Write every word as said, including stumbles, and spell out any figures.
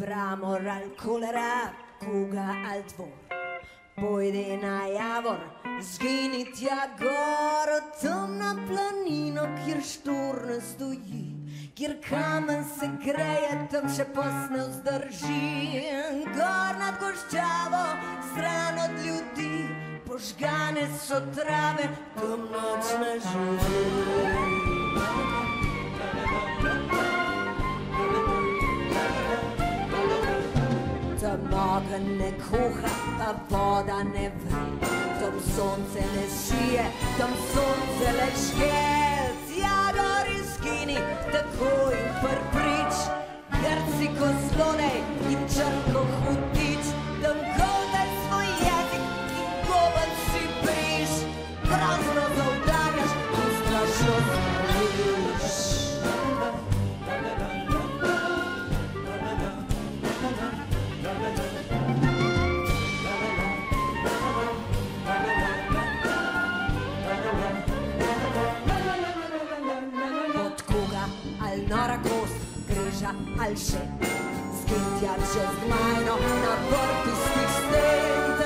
Mramor al kolera, kuga al dvor. Pojdi na javor, zgini tja gor, tam na planino, kjer štorne stoji, kjer kamen se greje, tam še posne vzdrži. Gor nad goščavo, stran od ljudi, požgane so trave, tam noč ne živi. Tam ogenj ne kuha, pa voda ne vre, tam sonce ne sije, tam sonce le žge. Tja gor izgini, tako in prprič, grci ko zlonej in črko hudič, tam goldaj svoj jezik in goben si briš, prazno zaudarjaš in strašno zboriš. Nora kost, križa ali še, zgintja čez gmajno na vrtu stih sten.